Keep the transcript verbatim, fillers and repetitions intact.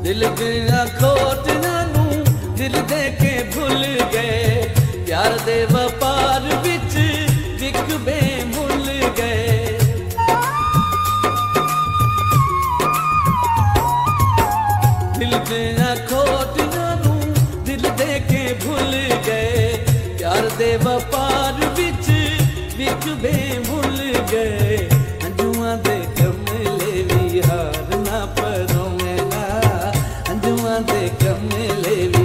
दिल दिया खोटियां नू दिल दे के भुल गए, प्यार दे व्यापार विच विक बे भुल गए। दिल दिया खोटियां नू दिल दे के भुल गए, प्यार दे व्यापार विच विक बे भुल गए। अंजुआ दे कमले भी हार ना परोवेला, अंजुआ दे कमले भी